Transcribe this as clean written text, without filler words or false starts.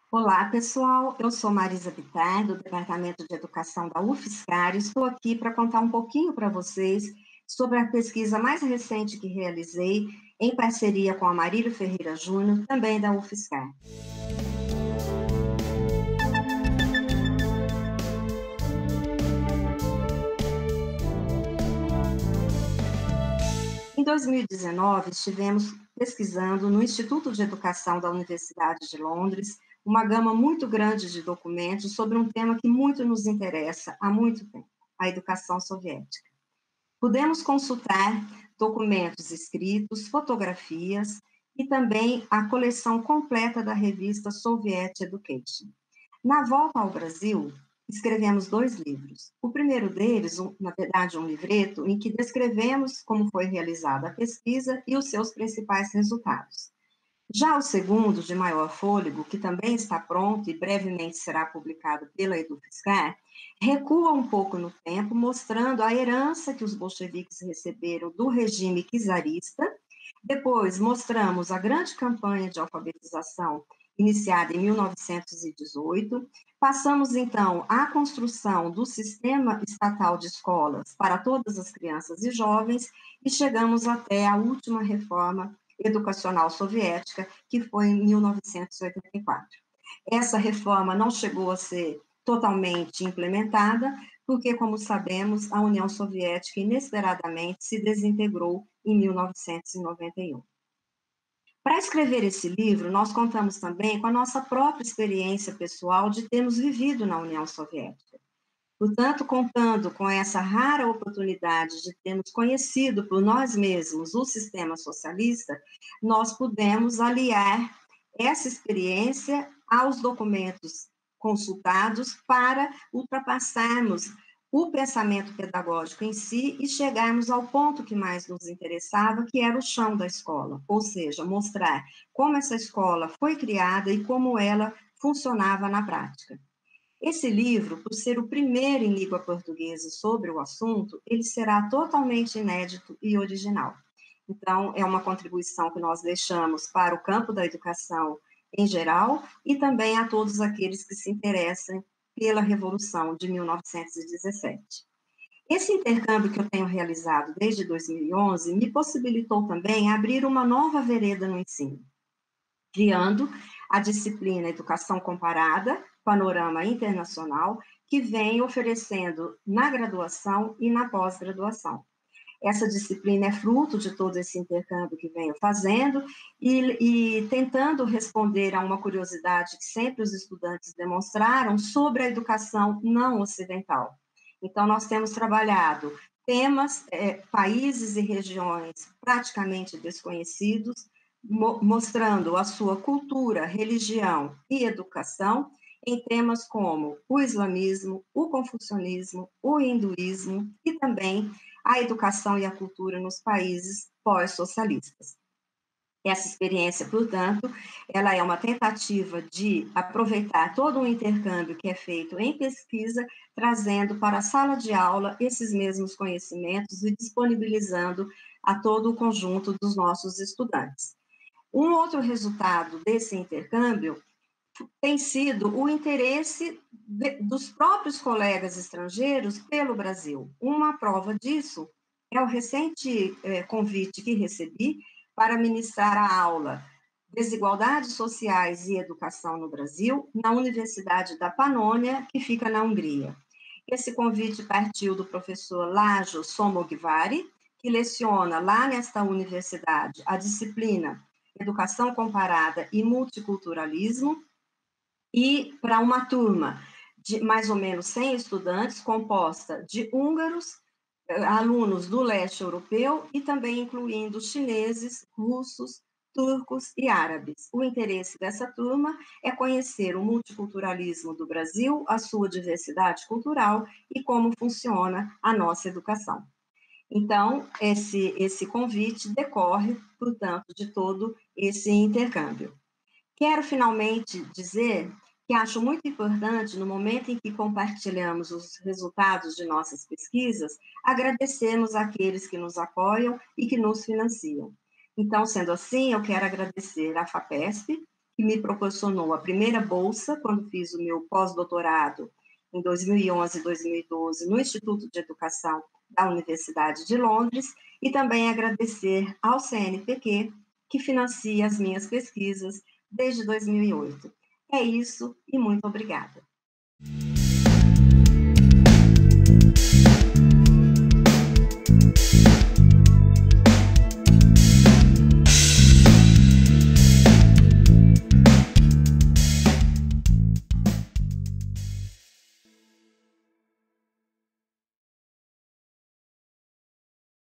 Olá, pessoal. Eu sou Marisa Bittar, do Departamento de Educação da UFSCar, e estou aqui para contar um pouquinho para vocês sobre a pesquisa mais recente que realizei em parceria com a Marília Ferreira Júnior, também da UFSCar. Em 2019, estivemos pesquisando no Instituto de Educação da Universidade de Londres uma gama muito grande de documentos sobre um tema que muito nos interessa há muito tempo, a educação soviética. Pudemos consultar documentos escritos, fotografias e também a coleção completa da revista Soviet Education. Na volta ao Brasil, escrevemos 2 livros. O primeiro deles, na verdade, um livreto, em que descrevemos como foi realizada a pesquisa e os seus principais resultados. Já o segundo, de maior fôlego, que também está pronto e brevemente será publicado pela EduFiscar, recua um pouco no tempo, mostrando a herança que os bolcheviques receberam do regime czarista. Depois, mostramos a grande campanha de alfabetização iniciada em 1918. Passamos, então, à construção do sistema estatal de escolas para todas as crianças e jovens e chegamos até a última reforma educacional soviética, que foi em 1984. Essa reforma não chegou a ser totalmente implementada, porque, como sabemos, a União Soviética inesperadamente se desintegrou em 1991. Para escrever esse livro, nós contamos também com a nossa própria experiência pessoal de termos vivido na União Soviética. Portanto, contando com essa rara oportunidade de termos conhecido por nós mesmos o sistema socialista, nós pudemos aliar essa experiência aos documentos consultados para ultrapassarmos o pensamento pedagógico em si e chegarmos ao ponto que mais nos interessava, que era o chão da escola, ou seja, mostrar como essa escola foi criada e como ela funcionava na prática. Esse livro, por ser o primeiro em língua portuguesa sobre o assunto, ele será totalmente inédito e original. Então, é uma contribuição que nós deixamos para o campo da educação em geral e também a todos aqueles que se interessam pela Revolução de 1917. Esse intercâmbio que eu tenho realizado desde 2011 me possibilitou também abrir uma nova vereda no ensino, criando a disciplina Educação Comparada, Panorama Internacional, que vem oferecendo na graduação e na pós-graduação. Essa disciplina é fruto de todo esse intercâmbio que venho fazendo e tentando responder a uma curiosidade que sempre os estudantes demonstraram sobre a educação não ocidental. Então, nós temos trabalhado temas, países e regiões praticamente desconhecidos, mostrando a sua cultura, religião e educação em temas como o islamismo, o confucionismo, o hinduísmo e também a educação e a cultura nos países pós-socialistas. Essa experiência, portanto, ela é uma tentativa de aproveitar todo um intercâmbio que é feito em pesquisa, trazendo para a sala de aula esses mesmos conhecimentos e disponibilizando a todo o conjunto dos nossos estudantes. Um outro resultado desse intercâmbio tem sido o interesse dos próprios colegas estrangeiros pelo Brasil. Uma prova disso é o recente convite que recebi para ministrar a aula Desigualdades Sociais e Educação no Brasil, na Universidade da Panônia, que fica na Hungria. Esse convite partiu do professor Lajos Somogvári, que leciona lá nesta universidade a disciplina Educação Comparada e Multiculturalismo, e para uma turma de mais ou menos 100 estudantes, composta de húngaros, alunos do leste europeu e também incluindo chineses, russos, turcos e árabes. O interesse dessa turma é conhecer o multiculturalismo do Brasil, a sua diversidade cultural e como funciona a nossa educação. Então, esse convite decorre, portanto, de todo esse intercâmbio. Quero finalmente dizer que acho muito importante, no momento em que compartilhamos os resultados de nossas pesquisas, agradecermos àqueles que nos apoiam e que nos financiam. Então, sendo assim, eu quero agradecer à FAPESP, que me proporcionou a primeira bolsa, quando fiz o meu pós-doutorado, em 2011 e 2012, no Instituto de Educação da Universidade de Londres, e também agradecer ao CNPq, que financia as minhas pesquisas desde 2008. É isso, e muito obrigada.